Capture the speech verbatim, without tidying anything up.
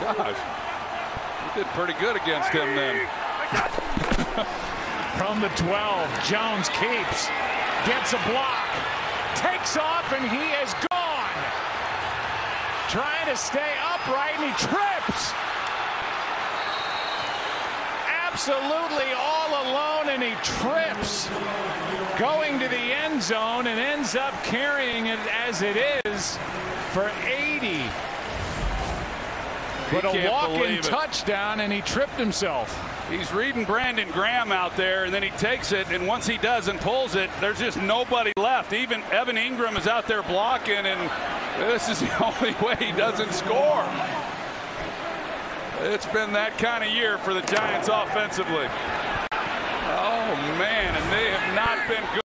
gosh. He did pretty good against him then. From the twelve, Jones keeps, gets a block, takes off, and he is gone. Trying to stay upright, and he trips. Absolutely all alone, and he trips. Going to the end zone and ends up carrying it as it is for eighty. But a walk-in touchdown, and he tripped himself. He's reading Brandon Graham out there, and then he takes it, and once he does and pulls it, there's just nobody left. Even Evan Ingram is out there blocking, and this is the only way he doesn't score. It's been that kind of year for the Giants offensively. Oh, man, and they have not been good.